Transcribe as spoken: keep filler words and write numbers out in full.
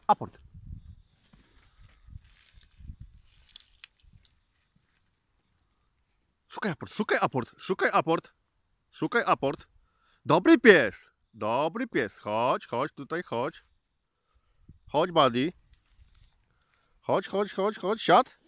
Aport. Szukaj aport, szukaj aport, szukaj aport. Szukaj aport. Dobry pies. Dobry pies. Chodź, chodź tutaj, chodź. Chodź, buddy. Chodź, chodź, chodź, chodź. Siad.